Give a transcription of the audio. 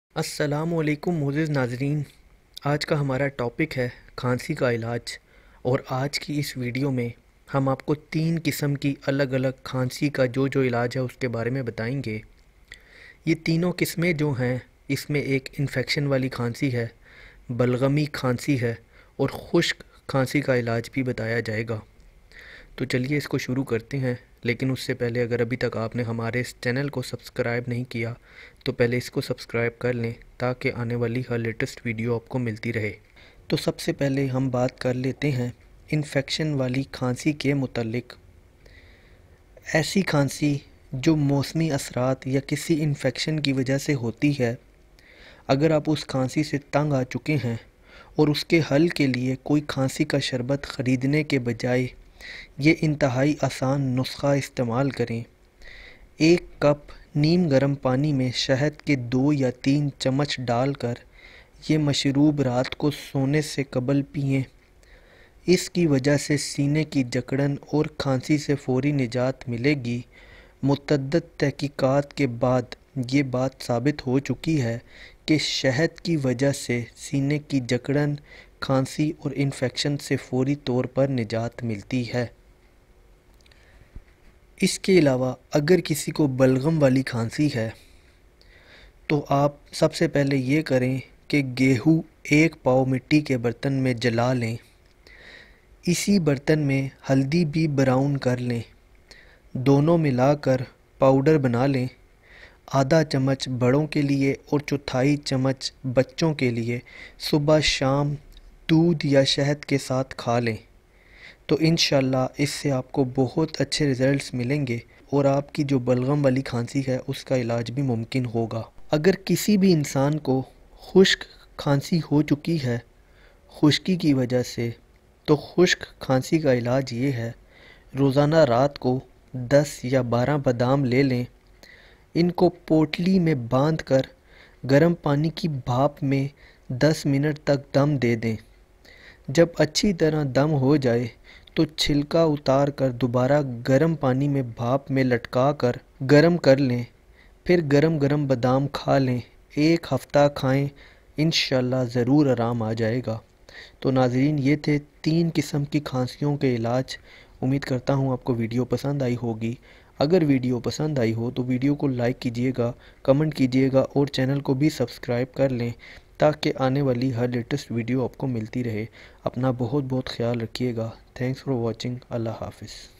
السلام علیکم معزز ناظرین، آج کا ہمارا ٹاپک ہے کھانسی کا علاج۔ اور آج کی اس ویڈیو میں ہم آپ کو 3 قسم کی الگ الگ کھانسی کا جو علاج ہے اس کے بارے میں بتائیں گے۔ یہ تینوں قسمیں جو ہیں، اس میں ایک انفیکشن والی کھانسی ہے، بلغمی کھانسی ہے اور خشک کھانسی کا علاج بھی بتایا جائے گا۔ تو چلیے اس کو شروع کرتے ہیں، لیکن اس سے پہلے اگر ابھی تک آپ نے ہمارے اس چینل کو سبسکرائب نہیں کیا تو پہلے اس کو سبسکرائب کر لیں تاکہ آنے والی ہر لیٹسٹ ویڈیو آپ کو ملتی رہے۔ تو سب سے پہلے ہم بات کر لیتے ہیں انفیکشن والی کھانسی کے متعلق۔ ایسی کھانسی جو موسمی اثرات یا کسی انفیکشن کی وجہ سے ہوتی ہے، اگر آپ اس کھانسی سے تنگ آ چکے ہیں اور اس کے حل کے لیے کوئی کھانسی کا شربت خریدنے کے بجائے یہ انتہائی آسان نسخہ استعمال کریں۔ 1 کپ نیم گرم پانی میں شہد کے 2 یا 3 چمچ ڈال کر یہ مشروب رات کو سونے سے قبل پئیں۔ اس کی وجہ سے سینے کی جکڑن اور کھانسی سے فوری نجات ملے گی۔ متعدد تحقیقات کے بعد یہ بات ثابت ہو چکی ہے کہ شہد کی وجہ سے سینے کی جکڑن، کھانسی اور انفیکشن سے فوری طور پر نجات ملتی ہے۔ اس کے علاوہ اگر کسی کو بلغم والی کھانسی ہے تو آپ سب سے پہلے یہ کریں کہ گیہوں 1 پاؤ مٹی کے برتن میں جلا لیں۔ اسی برتن میں ہلدی بھی براؤن کر لیں، دونوں ملا کر پاؤڈر بنا لیں۔ آدھا چمچ بڑوں کے لیے اور چوتھائی چمچ بچوں کے لیے صبح شام دودھ یا شہد کے ساتھ کھا لیں، تو انشاءاللہ اس سے آپ کو بہت اچھے ریزلٹس ملیں گے اور آپ کی جو بلغم والی کھانسی ہے اس کا علاج بھی ممکن ہوگا۔ اگر کسی بھی انسان کو خشک کھانسی ہو چکی ہے خشکی کی وجہ سے، تو خشک کھانسی کا علاج یہ ہے: روزانہ رات کو 10 یا 12 بادام لے لیں، ان کو پوٹلی میں باندھ کر گرم پانی کی بھاپ میں 10 منٹ تک دم دے دیں۔ جب اچھی طرح دم ہو جائے تو چھلکا اتار کر دوبارہ گرم پانی میں بھاپ میں لٹکا کر گرم کر لیں، پھر گرم گرم بادام کھا لیں۔ 1 ہفتہ کھائیں، انشاءاللہ ضرور آرام آ جائے گا۔ تو ناظرین، یہ تھے 3 قسم کی کھانسیوں کے علاج۔ امید کرتا ہوں آپ کو ویڈیو پسند آئی ہوگی۔ اگر ویڈیو پسند آئی ہو تو ویڈیو کو لائک کیجئے گا، کمنٹ کیجئے گا اور چینل کو بھی سبسکرائب کر لیں تاکہ آنے والی ہر لیٹسٹ ویڈیو آپ کو ملتی رہے۔ اپنا بہت بہت خیال رکھیے گا۔ Thanks for watching. اللہ حافظ۔